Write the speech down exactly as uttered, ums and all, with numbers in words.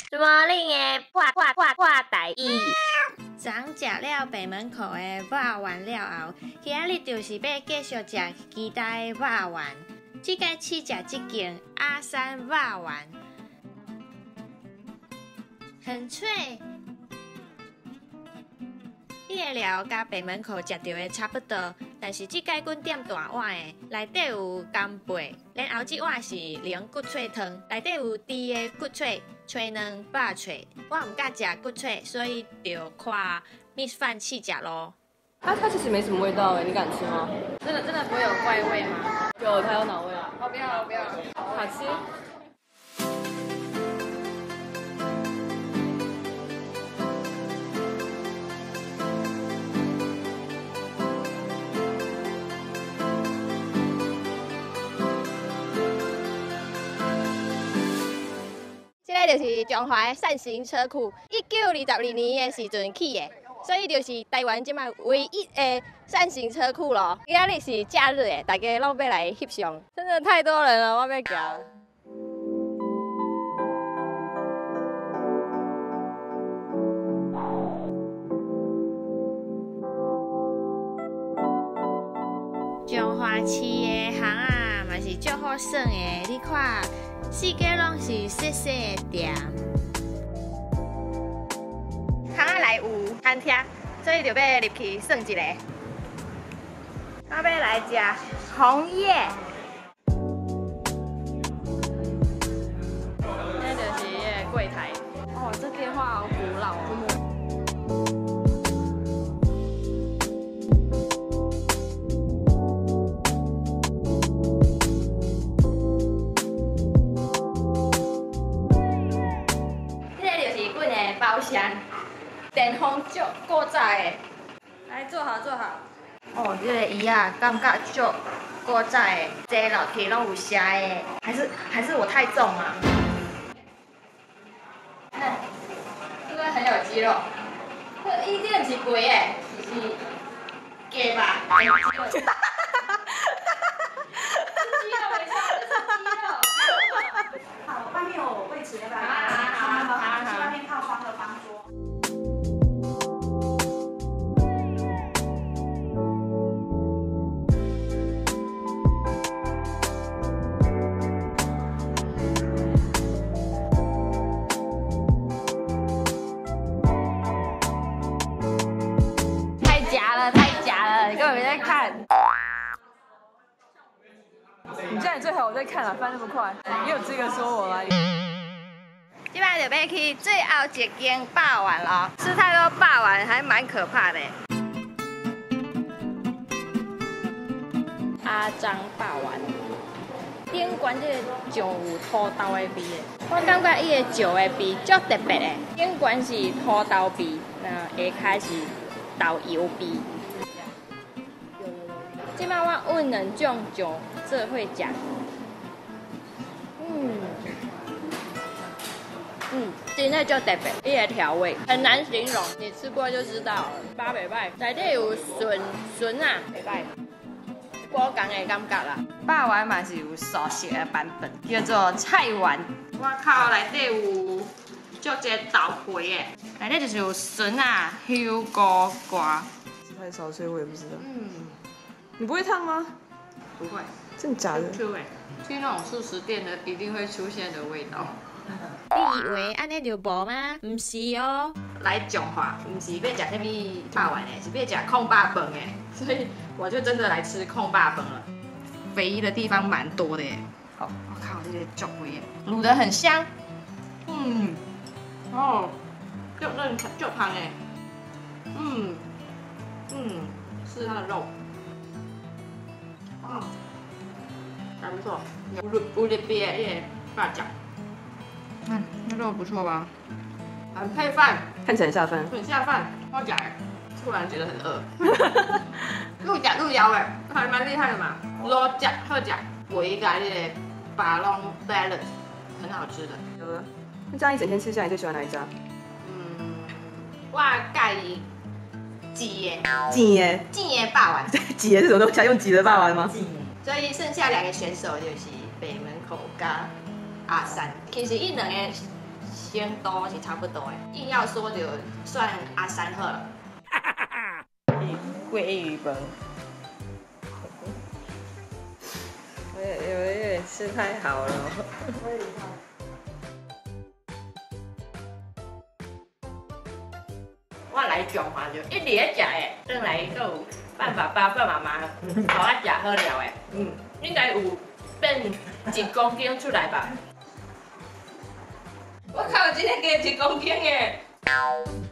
怎么令的破破破破台语？ 昨食了北门口的肉丸了后，今日就是要继续食其他的肉丸。这个试食这间阿三肉丸，很脆。伊个料甲北门口食到的差不多，但是这间阮点大碗的，内底有干贝，然后这碗是零骨脆汤，内底有猪的骨脆、脆卵、肉脆。我唔敢食骨脆，所以就看米饭试食咯。 它它其实没什么味道哎，你敢吃吗？ 真的真的不会有怪味吗？ 有，它有脑味啊。 我不要，我不要， 好吃。 这个就是中华的扇形车库，一九二十二年的时阵起的，所以就是台湾即卖唯一的扇形车库咯。今日是假日的，大家拢要来翕相，真的太多人了，我要行。 中华市的巷啊，嘛是足好耍的，你看。四界拢是细细的店， 巷仔内有餐厅，所以就要入去耍一个。我要来吃红叶。 那就是迄个柜台。哦，这电话好古老哦。 包厢，电风足古早的， 来坐好坐好。 哦，这个椅啊，感觉足古早的，坐楼梯拢有声的，还是还是我太重啊？看，是不是很有肌肉？这伊这不是肥的，是假吧？哈哈哈哈哈！是肌肉没错，这是肌肉。 好，外面有位置，要不要？ 好好好好好。 外面靠窗的方桌。 太假了，太假了，你根本没在看。 你这样最好我在看啊，翻那么快，你有资格说我吗？ 现在就要去最后一间霸王了，吃太多霸王还蛮可怕的。 阿张霸王，顶悬这个酒有土豆的味的，我感觉伊的酒的味足特别的，顶悬是土豆味，那下骹是豆油味。即摆我问两种酒做伙食，嗯。嗯，真的就特别，伊个调味很难形容，你吃过就知道了。八袂歹，内底有笋笋啊，袂歹，果干的感觉啦。 霸王嘛是有素食的版本，叫做菜丸。我靠，内底有足侪豆皮的，内底就是有笋啊、香菇瓜。 太少，所以我也不知道。 嗯， 你不会烫吗？ 不会， 真的假的？ 对，去那种素食店的一定会出现的味道。 你以为安尼就无吗？唔是哦。 来中华，不是要吃什么霸王的，是要吃控霸饭的，所以我就真的来吃控霸饭了。肥的地方蛮多的耶。哦，我靠，这些足肥耶，卤得很香。嗯，哦，就嫩就香哎。嗯嗯，吃它的肉。嗯，还不错，有有有特别的那个辣酱。嗯，那肉不错吧？很配饭， 看起来很下饭。 很下饭。我讲，突然觉得很饿。鹿角鹿腰哎，还蛮厉害的嘛。肉夹好夹，我一个那个巴龙 balance 很好吃的。 有了，那这样一整天吃下来，你最喜欢哪一家？ 嗯，我介挤耶， 挤耶， 挤耶霸王。 挤耶是什么东西？用挤的霸王吗？ 所以剩下两个选手就是北门口跟阿三。其实伊两个程度是差不多的，硬要说就算阿三好了。 鲑鱼饭，我有有有点吃太好了。 我来中华就一直咧食诶，转来都有办法爸爸妈妈互我食好料诶，嗯，应该有变一公斤出来吧。我靠，真个加一公斤诶！